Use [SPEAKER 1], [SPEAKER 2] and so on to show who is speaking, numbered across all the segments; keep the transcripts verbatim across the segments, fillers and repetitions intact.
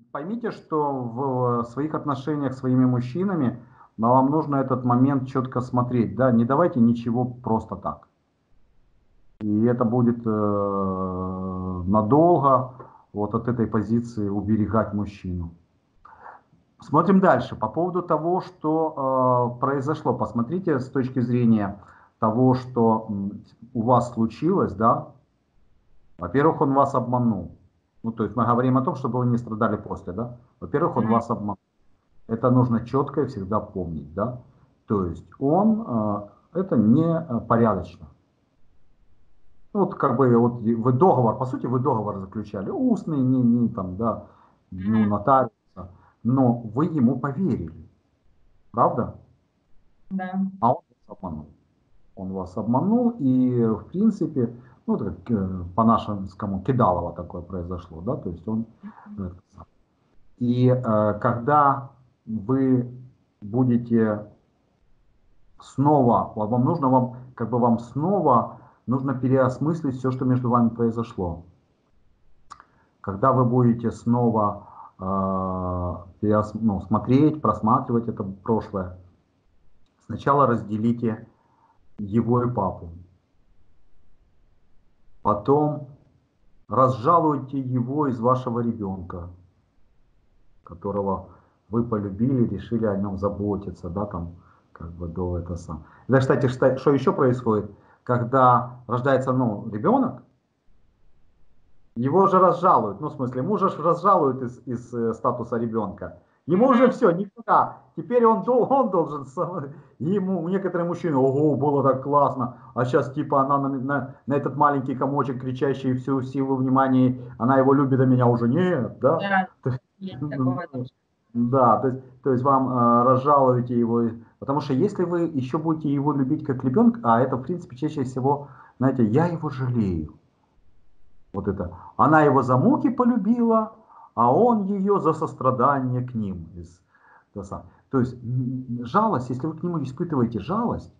[SPEAKER 1] поймите, что в своих отношениях с своими мужчинами, но вам нужно этот момент четко смотреть, да, не давайте ничего просто так. И это будет э, надолго вот от этой позиции уберегать мужчину. Смотрим дальше. По поводу того, что э, произошло. Посмотрите с точки зрения того, что м, у вас случилось, да. Во-первых, он вас обманул. Ну, то есть мы говорим о том, чтобы вы не страдали после, да. Во-первых, он вас обманул. Это нужно четко и всегда помнить, да. То есть он, э, это не э, порядочно. Ну, вот как бы вот вы договор, по сути, вы договор заключали, устный, не, не там, да, ну,
[SPEAKER 2] Мгм.
[SPEAKER 1] нотариуса, но вы ему поверили, правда?
[SPEAKER 2] Да.
[SPEAKER 1] А он вас обманул. Он вас обманул, и, в принципе, ну, это как, э, по-нашему, кидалово такое произошло, да, то есть он... э, И э, когда вы будете снова, вот вам нужно, вам, как бы вам снова нужно переосмыслить все, что между вами произошло. Когда вы будете снова э, переос, ну, смотреть, просматривать это прошлое, сначала разделите его и папу. Потом разжалуйте его из вашего ребенка, которого вы полюбили, решили о нем заботиться, да, там, как бы до этого сам. Да, кстати, что, что еще происходит, когда рождается, ну, ребенок, его же разжалуют, ну, в смысле, мужа же разжалуют из, из э, статуса ребенка. Ему уже
[SPEAKER 2] Мгм.
[SPEAKER 1] все, никуда. Теперь он, дол- он должен, сам- ему, некоторые мужчины, ого, было так классно, а сейчас типа она на, на, на этот маленький комочек, кричащий всю силу внимания, она его любит, а меня уже нет, да?
[SPEAKER 2] Да,
[SPEAKER 1] То есть,
[SPEAKER 2] есть
[SPEAKER 1] ну,
[SPEAKER 2] такое тоже.
[SPEAKER 1] да, то есть, то есть вам э, разжалуете его, потому что если вы еще будете его любить как ребенка, а это в принципе чаще всего, знаете, я его жалею. Вот это. Она его за муки полюбила, а он ее за сострадание к ним. Из, то, сам. То есть жалость, если вы к нему испытываете жалость,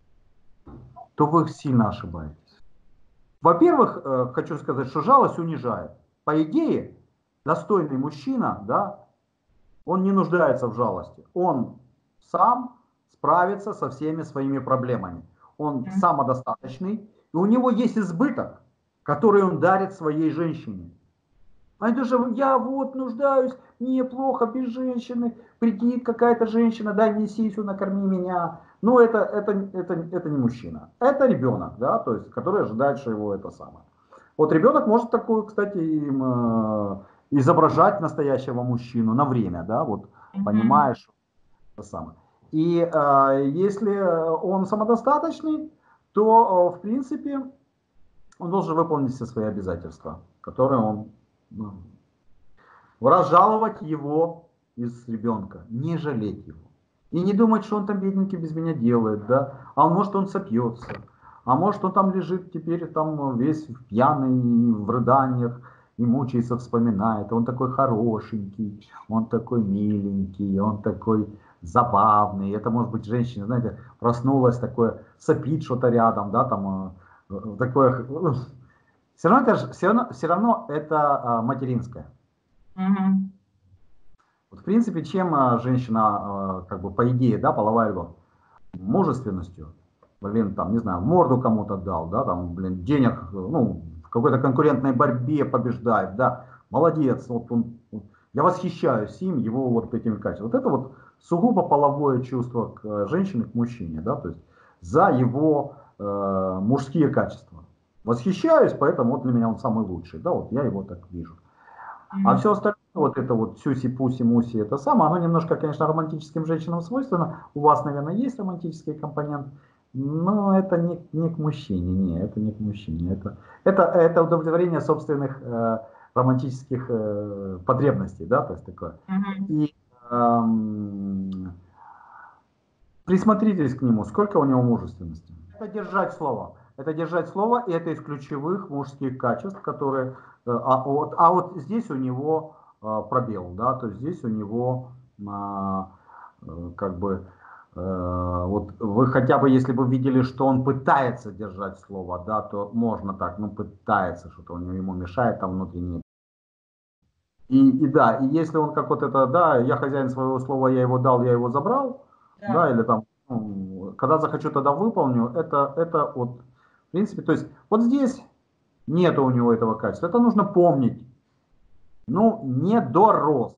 [SPEAKER 1] то вы сильно ошибаетесь. Во-первых, э, хочу сказать, что жалость унижает. По идее, достойный мужчина, да, он не нуждается в жалости. Он сам справится со всеми своими проблемами. Он
[SPEAKER 2] Мгм.
[SPEAKER 1] самодостаточный, и у него есть избыток, который он дарит своей женщине. А это же я вот нуждаюсь, мне плохо без женщины, придет какая-то женщина, дай мне сисю, накорми меня. Ну, это, это, это, это не мужчина. Это ребенок, да, то есть, который ожидает, что его это самое. Вот ребенок может такую, кстати, им, э, изображать настоящего мужчину на время, да, вот
[SPEAKER 2] Мгм.
[SPEAKER 1] понимаешь, это самое. И э, если он самодостаточный, то, э, в принципе, он должен выполнить все свои обязательства, которые он, ну, разжаловать его из ребенка, не жалеть его. И не думать, что он там бедненький без меня делает, да, а может он сопьется, а может он там лежит теперь там весь пьяный, в рыданиях, и мучается, вспоминает, он такой хорошенький, он такой миленький, он такой забавный. Это может быть женщина, знаете, проснулась, такое, сопит что-то рядом, да, там, э, такое, все равно это, все равно, все равно это а, материнское.
[SPEAKER 2] Мгм.
[SPEAKER 1] Вот, в принципе, чем а, женщина, а, как бы, по идее, да, половая любовь? Мужественностью. Блин, там, не знаю, морду кому-то дал, да, там, блин, денег, ну, в какой-то конкурентной борьбе побеждает, да, молодец, вот он, вот, я восхищаюсь им, его вот этими качествами. Вот это вот сугубо половое чувство к э, женщине, к мужчине, да, то есть за его э, мужские качества. Восхищаюсь, поэтому вот для меня он самый лучший, да, вот я его так вижу. А
[SPEAKER 2] Мгм.
[SPEAKER 1] все остальное, вот это вот сюси-пуси-муси, это самое, оно немножко, конечно, романтическим женщинам свойственно. У вас, наверное, есть романтический компонент, но это не, не к мужчине, не, это не к мужчине. Это, это, это удовлетворение собственных э, романтических э, потребностей, да, то есть такое.
[SPEAKER 2] Мгм.
[SPEAKER 1] И эм, присмотритесь к нему, сколько у него мужественности. Это держать слово. Это держать слово, и это из ключевых мужских качеств, которые... э, А вот, а вот здесь у него а, пробел, да, то есть здесь у него а, э, как бы... э, Вот вы хотя бы, если бы видели, что он пытается держать слово, да, то можно так, ну, пытается, что-то у него ему мешает там внутреннее. И, и да, и если он как вот это, да, я хозяин своего слова, я его дал, я его забрал, да,
[SPEAKER 2] Да.
[SPEAKER 1] или там, ну, когда захочу, тогда выполню, это, это вот, в принципе, то есть вот здесь нету у него этого качества, это нужно помнить, ну, не дорос.